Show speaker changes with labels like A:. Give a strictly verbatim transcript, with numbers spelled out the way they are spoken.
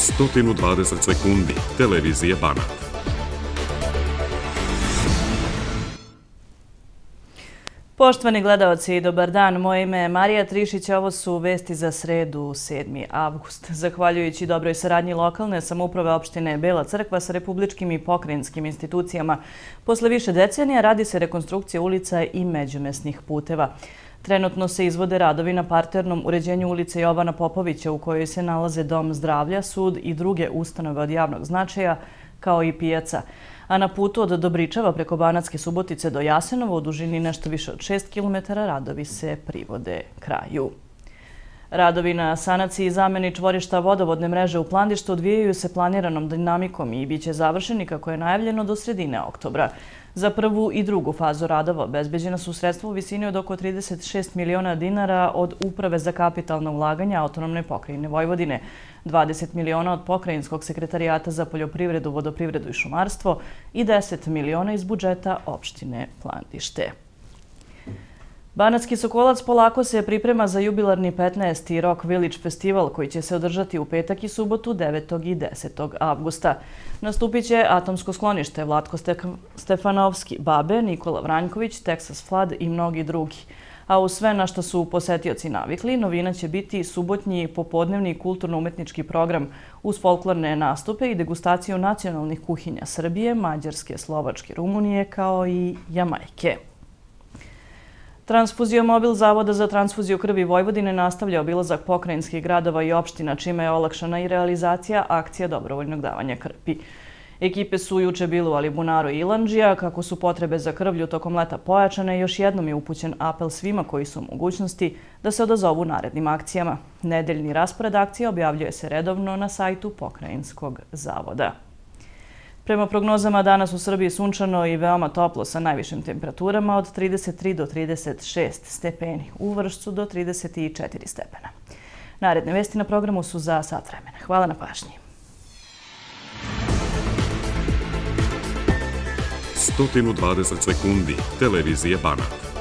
A: sto dvadeset sekundi, televizije Banat.
B: Poštovani gledalci, dobar dan. Moje ime je Marija Trišić, ovo su vesti za sredu, sedmi avgust. Zahvaljujući dobroj saradnji lokalne samouprave opštine Bela Crkva sa republičkim i pokrajinskim institucijama, posle više decenija radi se rekonstrukcija ulica i međumesnih puteva. Trenutno se izvode radovi na parternom uređenju ulice Jovana Popovića u kojoj se nalaze Dom zdravlja, sud i druge ustanove od javnog značaja, kao i pijaca. A na putu od Dobričeva preko Banatske Subotice do Jasenova u dužini nešto više od šest kilometara radovi se privode kraju. Radovi na sanaciji i zameni čvorišta vodovodne mreže u Plandištu odvijaju se planiranom dinamikom i bit će završeni kako je najavljeno do sredine oktobra. Za prvu i drugu fazu radova obezbeđena su sredstva u visini od oko trideset šest miliona dinara od Uprave za kapitalna ulaganja Autonomne pokrajine Vojvodine, dvadeset miliona od Pokrajinskog sekretarijata za poljoprivredu, vodoprivredu i šumarstvo i deset miliona iz budžeta opštine Plandište. Banatski Sokolac polako se priprema za jubilarni petnaesti Rock Village festival koji će se održati u petak i subotu devetog i desetog avgusta. Nastupit će Atomsko sklonište, Vlatko Stefanovski, Babe, Nikola Vranjković, Texas Flood i mnogi drugi. A u sve na što su posetioci navikli, novina će biti subotnji popodnevni kulturno-umetnički program uz folklorne nastupe i degustaciju nacionalnih kuhinja Srbije, Mađarske, Slovačke, Rumunije kao i Jamajke. Transfuziomobil Zavoda za transfuziju krvi Vojvodine nastavlja obilazak pokrajinskih gradova i opština, čime je olakšana i realizacija akcija dobrovoljnog davanja krvi. Ekipe su juče bile u Alibunaru i Ilandžija. Kako su potrebe za krvlju tokom leta pojačane, još jednom je upućen apel svima koji su u mogućnosti da se odazovu narednim akcijama. Nedeljni raspored akcija objavljuje se redovno na sajtu Pokrajinskog zavoda. Prema prognozama, danas u Srbiji sunčano i veoma toplo sa najvišim temperaturama od trideset tri do trideset šest stepeni, u Vršcu do trideset četiri stepena. Naredne vesti na programu su za sat vremena. Hvala na pažnji.
A: sto dvadeset sekundi, televizije Banat.